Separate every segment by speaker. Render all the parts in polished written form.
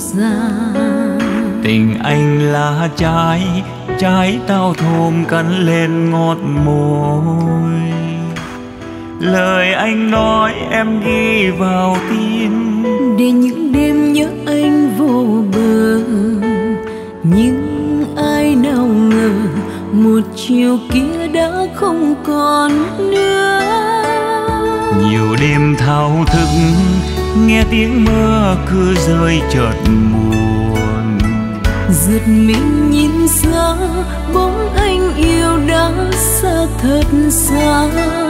Speaker 1: dàng.
Speaker 2: Tình anh là trái tao thơm cắn lên ngọt môi. Lời anh nói em ghi vào tim,
Speaker 1: để những đêm nhớ anh vô bờ. Nhưng ai nào ngờ một chiều kia đã không còn nữa.
Speaker 2: Nhiều đêm thao thức nghe tiếng mưa cứ rơi chợt buồn.
Speaker 1: Giật mình nhìn xa bóng anh yêu đã xa thật xa.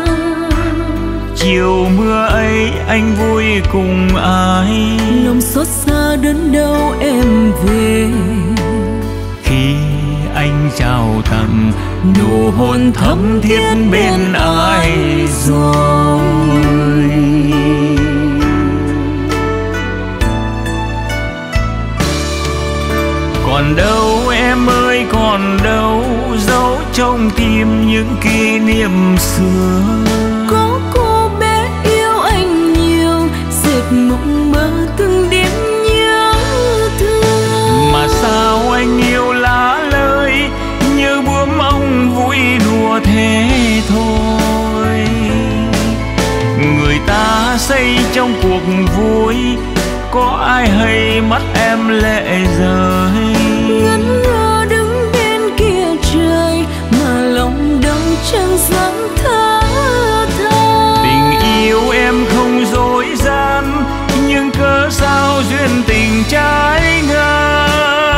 Speaker 2: Chiều mưa ấy anh vui cùng ai,
Speaker 1: lòng xót xa đớn đau em về.
Speaker 2: Khi anh trao tặng nụ hôn thắm thiết bên ai rồi. Còn đâu em ơi còn đâu, dấu trong tim những kỷ niệm xưa.
Speaker 1: Có cô bé yêu anh nhiều, dệt mộng mơ từng đêm nhớ thương.
Speaker 2: Mà sao anh yêu lá lời như bướm ong vui đùa thế thôi. Người ta xây trong cuộc vui, có ai hay mắt em lệ rơi.
Speaker 1: Ngẩn ngơ đứng bên kia trời mà lòng đau chẳng dám thở than.
Speaker 2: Tình yêu em không dối gian, nhưng cớ sao duyên tình trái ngang.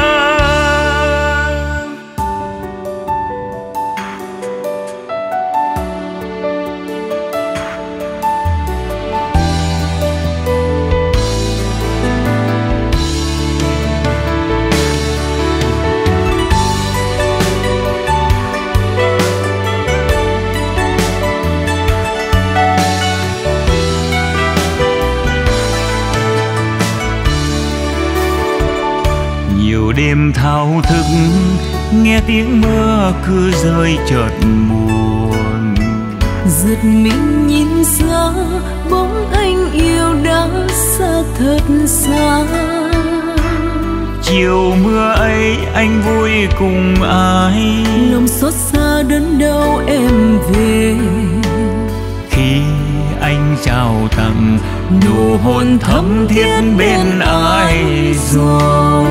Speaker 2: Đêm thao thức nghe tiếng mưa cứ rơi chợt buồn.
Speaker 1: Giật mình nhìn xa bóng anh yêu đã xa thật xa.
Speaker 2: Chiều mưa ấy anh vui cùng ai,
Speaker 1: lòng xót xa đớn đau em về.
Speaker 2: Khi anh trao tặng nụ hôn thắm thiết bên ai rồi.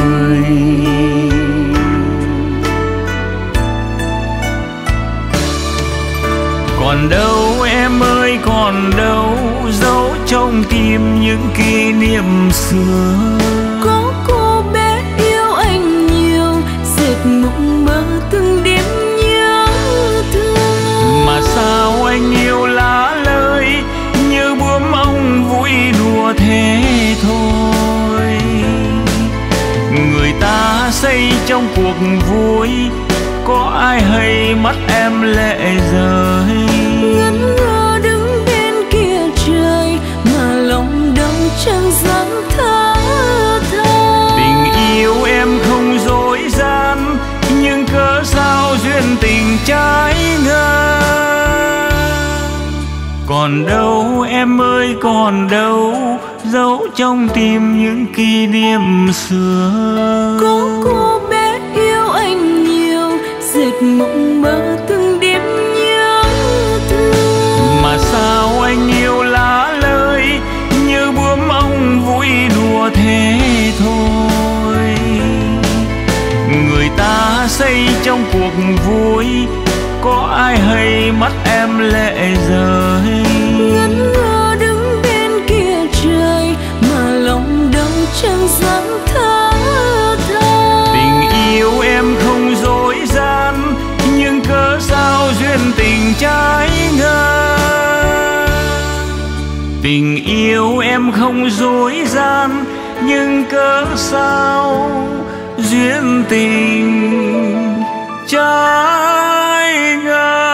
Speaker 2: Còn đâu em ơi còn đâu, dấu trong tim những kỷ niệm xưa.
Speaker 1: Có cô bé yêu anh nhiều, dệt mộng mơ từng đêm nhớ thương.
Speaker 2: Mà sao anh yêu lá lời như bướm ong vui đùa thế thôi. Người ta xây trong cuộc vui, có ai hay mắt em lệ rơi.
Speaker 1: Ngẩn ngơ đứng bên kia trời mà lòng đau chẳng dám thở than.
Speaker 2: Tình yêu em không dối gian, nhưng cớ sao duyên tình trái ngang. Còn đâu em ơi còn đâu, dấu trong tim những kỷ niệm xưa.
Speaker 1: Có cô bé yêu anh nhiều, dệt mộng mơ từng đêm nhớ thương.
Speaker 2: Mà sao anh yêu lá lời như bướm ong vui đùa thế thôi. Người ta xây trong cuộc vui, có ai hay mắt em lệ rơi.
Speaker 1: Ngẩn ngơ đứng bên kia trời mà lòng đau chẳng dám thở than.
Speaker 2: Tình yêu em không dối gian, nhưng cớ sao duyên tình trái ngang. Tình yêu em không dối gian, nhưng cớ sao duyên tình trái ngang.